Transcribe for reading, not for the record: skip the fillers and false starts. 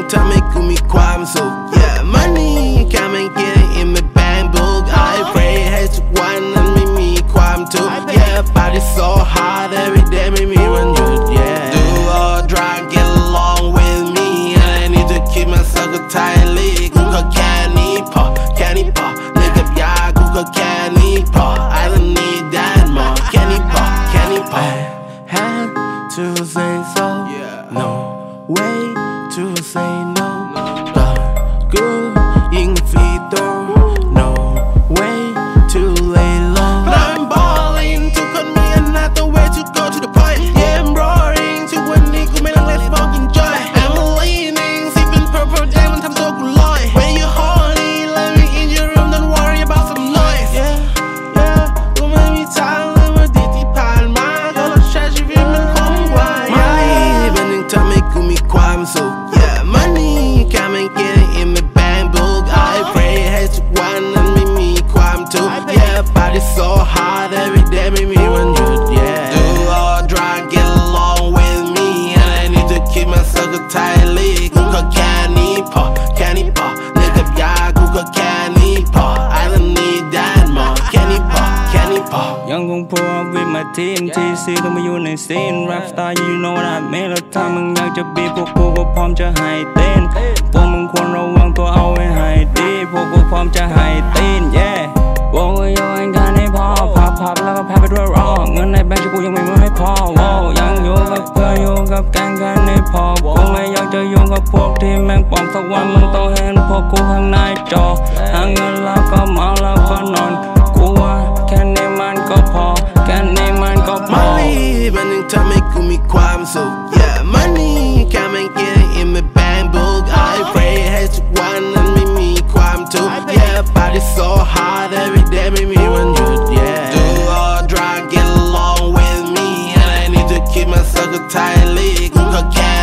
ทำให้กูมีความสุข Yeah money แค่ไม่เกี่ยว in my bank book I pray ให้ทุกวันนั้นไม่มีความทุกข์ Yeah party so hard every day ไม่มีวันหยุด Yeah do or drunk get along with me and I need to keep myself tightly กูก็แค่นี้พอแค่นี้พอเลิกกับยากูก็แค่นี้พอ I don't need that more แค่นี้พอแค่นี้พอ I had to say so no way to say no ต่อกูยิงฟรีโต no way to lay low I'm balling ทุกคนมี another way to go to the point Yeah I'm roaring ทุกวันนี้กูไม่ต้อง let smoke enjoy I'm leaning sipping purple day มันทำตัวกูลอย When you horny let me in your room don't worry about some noise Yeah yeah กูไม่มีทางเลยว่าดีที่ผ่านมาก็เราใช้ชีวิตมันคงไว Money มันยังทำให้กูมีความสุข Yeah money แค่ไม่เกี่ยว in my bank book I pray ให้ทุกวันนั้นไม่มีความทุกข์ Yeah party so hard every day ไม่มีวันหยุด Yeah do or drunk get along with me and I need to keep myself tightly กูก็แค่นี้พอแค่นี้พอเลิกกับยากูก็แค่นี้พอ I don't need that more แค่นี้พอแค่นี้พอยังคงพูด with my team TC ต้องมาอยู่ในซีน rap star you know what I mean แล้วถ้ามึงอยากจะบีพวกกูก็พร้อมจะให้เต้นพวกมึงควรระวังตัวเอาไว้ให้ดีพวกกูพร้อมจะให้ตีน yeah วงก็โยนกันให้พอพับแล้วก็แพ้ไปด้วยร้องเงินในแบงค์ที่กูยังไม่พอยังอยู่กับเพื่อนอยู่กับแก๊งกันให้พอกูไม่อยากจะยุ่งกับพวกที่แม่งปลอมสักวันมึงต้องเห็นพวกกูข้างในจอหาเงินแล้วก็เมาแล้วก็นอนกูว่าแค่นี้มันก็พอแค่นี้มันก็พอ Money มันยังทำให้กูมีความสุข Yeah money แค่ไม่เกี่ยว in my bank book I pray ให้ทุกวันนั้นไม่มีความทุกข์ Yeah party so hard every day ไม่มีวันหยุด Yeah do or drunk get along with me and I need to keep myself tightly กูก็แค่